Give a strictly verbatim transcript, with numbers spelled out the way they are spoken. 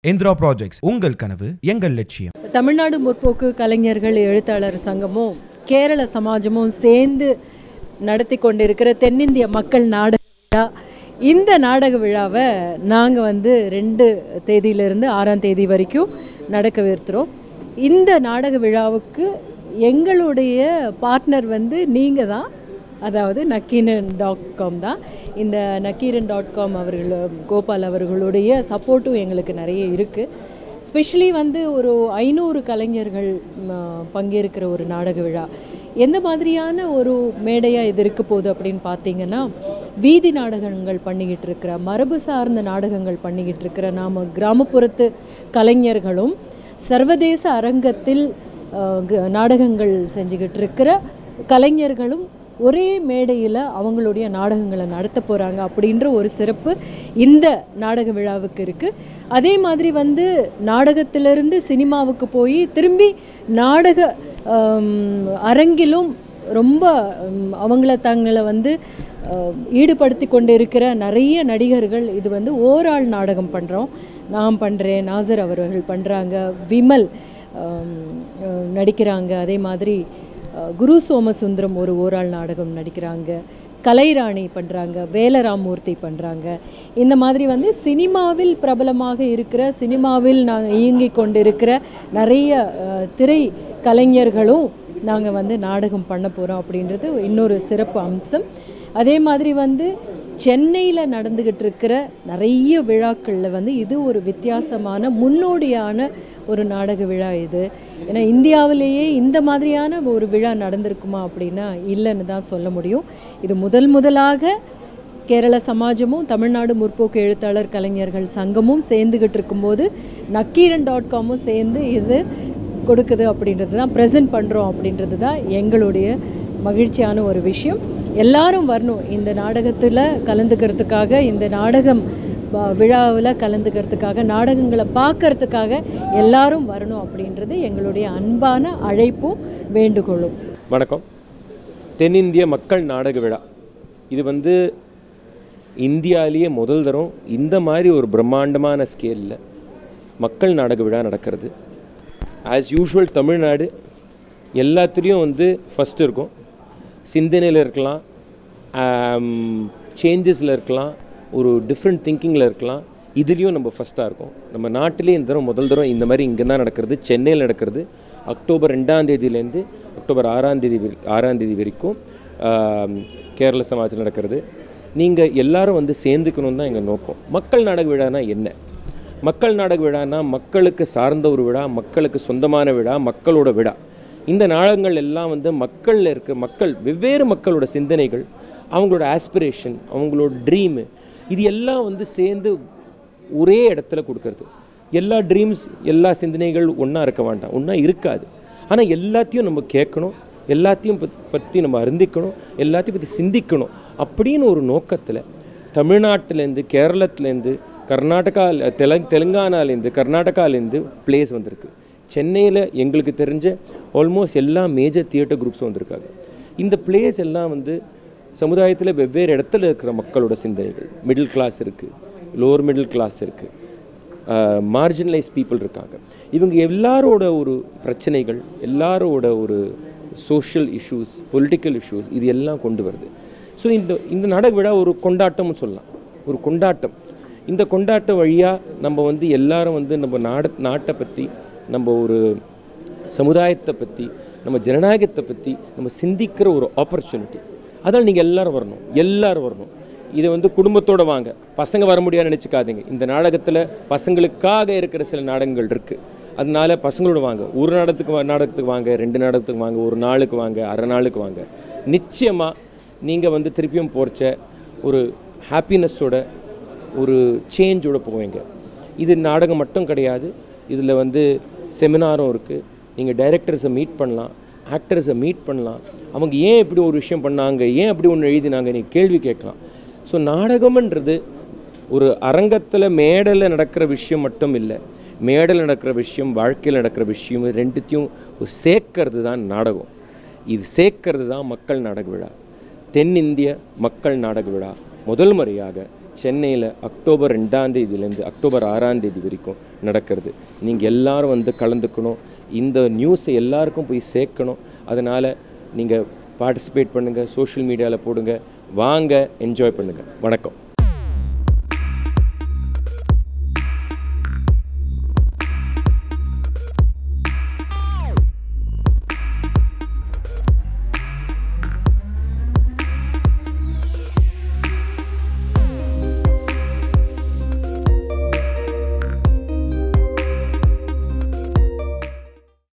Indira projects உங்கள் கனவு எங்கள் லட்சியம். தமிழ்நாடு முற்போக்கு கலைஞர்கள் எழுத்தாளர் சங்கமும் கேரள சமாஜமும் சேர்ந்து நடத்தி கொண்டிருக்கிற தென்னிந்திய மக்கள் நாடக விழா. இந்த நாடக விழாவை நாங்கள் வந்து ரெண்டு தேதியிலிருந்து ஆறாம் தேதி வரைக்கும் நடக்கவிருக்கிறோம். இந்த நாடக விழாவுக்கு எங்களுடைய பார்ட்னர் வந்து நீங்கள் தான், அதாவது நக்கீரன் டாட் காம் தான். இந்த நக்கீரன் டாட் காம் அவர்கள் கோபால் அவர்களுடைய சப்போர்ட்டும் எங்களுக்கு நிறைய இருக்குது. ஸ்பெஷலி வந்து ஒரு ஐநூறு கலைஞர்கள் பங்கேற்கிற ஒரு நாடக விழா. எந்த மாதிரியான ஒரு மேடையாக இது இருக்க போகுது அப்படின்னு பார்த்தீங்கன்னா, வீதி நாடகங்கள் பண்ணிக்கிட்டு இருக்கிற, மரபு சார்ந்த நாடகங்கள் பண்ணிக்கிட்டு இருக்கிற நாம் கிராமப்புறத்து கலைஞர்களும் சர்வதேச அரங்கத்தில் நாடகங்கள் செஞ்சுக்கிட்டு இருக்கிற கலைஞர்களும் ஒரே மேடையில் அவங்களுடைய நாடகங்களை நடத்த போகிறாங்க அப்படின்ற ஒரு சிறப்பு இந்த நாடக விழாவுக்கு இருக்குது. அதே மாதிரி வந்து நாடகத்திலிருந்து சினிமாவுக்கு போய் திரும்பி நாடக அரங்கிலும் ரொம்ப அவங்கள தங்களை வந்து ஈடுபடுத்தி கொண்டு இருக்கிற நிறைய நடிகர்கள். இது வந்து ஓராள் நாடகம் பண்ணுறோம். நான் பண்ணுறேன், நாசர் அவர்கள் பண்ணுறாங்க, விமல் நடிக்கிறாங்க, அதே மாதிரி குரு சோமசுந்தரம் ஒரு ஓராள் நாடகம் நடிக்கிறாங்க, கலைராணி பண்ணுறாங்க, வேலராமூர்த்தி பண்ணுறாங்க. இந்த மாதிரி வந்து சினிமாவில் பிரபலமாக இருக்கிற, சினிமாவில் நாங்கள் இயங்கிக் கொண்டிருக்கிற நிறைய திரை கலைஞர்களும் நாங்கள் வந்து நாடகம் பண்ண போகிறோம் அப்படின்றது இன்னொரு சிறப்பு அம்சம். அதே மாதிரி வந்து சென்னையில் நடந்துக்கிட்டு இருக்கிற நிறைய விழாக்களில் வந்து இது ஒரு வித்தியாசமான முன்னோடியான ஒரு நாடக விழா இது. ஏன்னா இந்தியாவிலேயே இந்த மாதிரியான ஒரு விழா நடந்திருக்குமா அப்படின்னா இல்லைன்னு தான் சொல்ல முடியும். இது முதல் முதலாக கேரள சமாஜமும் தமிழ்நாடு முற்போக்கு எழுத்தாளர் கலைஞர்கள் சங்கமும் சேர்ந்துக்கிட்டு இருக்கும்போது நக்கீரன் டாட் காமும் சேர்ந்து இது கொடுக்குது அப்படின்றது தான், ப்ரெசென்ட் பண்ணுறோம் அப்படின்றது தான் எங்களுடைய மகிழ்ச்சியான ஒரு விஷயம். எல்லாரும் வரணும் இந்த நாடகத்தில் கலந்துக்கிறதுக்காக, இந்த நாடகம் விழாவில் கலந்துக்கிறதுக்காக, நாடகங்களை பார்க்கறதுக்காக எல்லாரும் வரணும் அப்படின்றது எங்களுடைய அன்பான அழைப்பும் வேண்டுகோளும். வணக்கம். தென்னிந்திய மக்கள் நாடக விழா இது வந்து இந்தியாவிலேயே முதல் தரம் இந்த மாதிரி ஒரு பிரம்மாண்டமான ஸ்கேலில் மக்கள் நாடக விழா நடக்கிறது. ஆஸ் யூஷுவல் தமிழ்நாடு எல்லாத்துலேயும் வந்து ஃபஸ்ட்டு இருக்கும். சிந்தனையில் இருக்கலாம், சேஞ்சஸில் இருக்கலாம், ஒரு டிஃப்ரெண்ட் திங்கிங்கில் இருக்கலாம். இதுலேயும் நம்ம ஃபஸ்ட்டாக இருக்கும். நம்ம நாட்டிலே இந்த தரம் முதல் தரம் இந்த மாதிரி இங்கே தான் நடக்கிறது, சென்னையில் நடக்கிறது. அக்டோபர் ரெண்டாம் தேதியிலேருந்து அக்டோபர் ஆறாம் தேதி ஆறாம் தேதி வரைக்கும் கேரள சமாஜத்தில் நடக்கிறது. நீங்கள் எல்லோரும் வந்து சேர்ந்துக்கணும் தான் எங்கள் நோக்கம். மக்கள் நாடக விழானா என்ன? மக்கள் நாடக விழானா மக்களுக்கு சார்ந்த ஒரு விழா, மக்களுக்கு சொந்தமான விழா, மக்களோட விழா. இந்த நாடகங்கள் எல்லாம் வந்து மக்களில் இருக்கிற மக்கள், வெவ்வேறு மக்களோட சிந்தனைகள், அவங்களோட ஆஸ்பிரேஷன், அவங்களோட ட்ரீமு, இது எல்லாம் வந்து சேர்ந்து ஒரே இடத்துல கொடுக்கறது. எல்லா ட்ரீம்ஸ், எல்லா சிந்தனைகள் ஒன்றா இருக்க வேண்டாம், ஒன்றா இருக்காது. ஆனால் எல்லாத்தையும் நம்ம கேட்கணும், எல்லாத்தையும் பற்றி நம்ம அறிந்திக்கணும், எல்லாத்தையும் பற்றி சிந்திக்கணும் அப்படின்னு ஒரு நோக்கத்தில் தமிழ்நாட்டிலேருந்து, கேரளத்துலேருந்து, கர்நாடகா, தெலுங்கு தெலுங்கானாலேருந்து, கர்நாடகாலேருந்து பிளேஸ் வந்திருக்கு. சென்னையில் எங்களுக்கு தெரிஞ்ச ஆல்மோஸ்ட் எல்லா மேஜர் தியேட்டர் குரூப்ஸும் வந்திருக்காங்க. இந்த பிளேஸ் எல்லாம் வந்து சமுதாயத்தில் வெவ்வேறு இடத்துல இருக்கிற மக்களோட சிந்தனைகள், மிடில் கிளாஸ் இருக்குது, லோவர் மிடில் கிளாஸ் இருக்குது, மார்ஜினலைஸ் பீப்புள் இருக்காங்க. இவங்க எல்லாரோட ஒரு பிரச்சனைகள், எல்லாரோட ஒரு சோஷியல் இஷ்யூஸ், பொலிட்டிக்கல் இஷ்யூஸ், இது எல்லாம் கொண்டு வருது. ஸோ இந்த இந்த நாடக விழா ஒரு கொண்டாட்டம்னு சொல்லலாம், ஒரு கொண்டாட்டம். இந்த கொண்டாட்டம் வழியாக நம்ம வந்து எல்லாரும் வந்து நம்ம நாட நாட்டை பற்றி, நம்ம ஒரு சமுதாயத்தை பற்றி, நம்ம ஜனநாயகத்தை பற்றி நம்ம சிந்திக்கிற ஒரு ஆப்பர்ச்சுனிட்டி. அதனால் நீங்கள் எல்லோரும் வரணும், எல்லோரும் வரணும். இதை வந்து குடும்பத்தோடு வாங்க, பசங்க வர முடியாதுன்னு நினச்சிக்காதீங்க. இந்த நாடகத்தில் பசங்களுக்காக இருக்கிற சில நாடகங்கள் இருக்குது. அதனால் பசங்களோட வாங்க. ஒரு நாடகத்துக்கு நாடகத்துக்கு வாங்க, ரெண்டு நாடகத்துக்கு வாங்க, ஒரு நாளுக்கு வாங்க, அரை நாளுக்கு வாங்க. நிச்சயமாக நீங்கள் வந்து திருப்பியும் போகிறச்ச ஒரு ஹாப்பினஸோட, ஒரு சேஞ்சோடு போவீங்க. இது நாடகம் மட்டும் கிடையாது, இதில் வந்து செமினாரும் இருக்குது. நீங்கள் டைரக்டர்ஸை மீட் பண்ணலாம், ஆக்டர்ஸை மீட் பண்ணலாம். அவங்க ஏன் இப்படி ஒரு விஷயம் பண்ணாங்க, ஏன் அப்படி ஒன்று எழுதினாங்க, நீங்கள் கேள்வி கேட்கலாம். ஸோ நாடகம்ன்றது ஒரு அரங்கத்தில் மேடையில் நடக்கிற விஷயம் மட்டும் இல்லை, மேடையில் நடக்கிற விஷயம், வாழ்க்கையில் நடக்கிற விஷயம், ரெண்டுத்தையும் ஒரு சேர்க்கறது தான் நாடகம். இது சேர்க்கறது தான் மக்கள் நாடக விழா. தென்னிந்திய மக்கள் நாடக விழா முதல் முறையாக சென்னையில் அக்டோபர் ரெண்டாம் தேதியிலேருந்து அக்டோபர் ஆறாம் தேதி வரைக்கும் நடக்கிறது. நீங்கள் எல்லாரும் வந்து கலந்துக்கணும், இந்த நியூஸை எல்லாருக்கும் போய் சேர்க்கணும். அதனால் நீங்கள் பார்ட்டிசிபேட் பண்ணுங்கள், சோஷியல் மீடியாவில் போடுங்க, வாங்க, என்ஜாய் பண்ணுங்கள். வணக்கம்.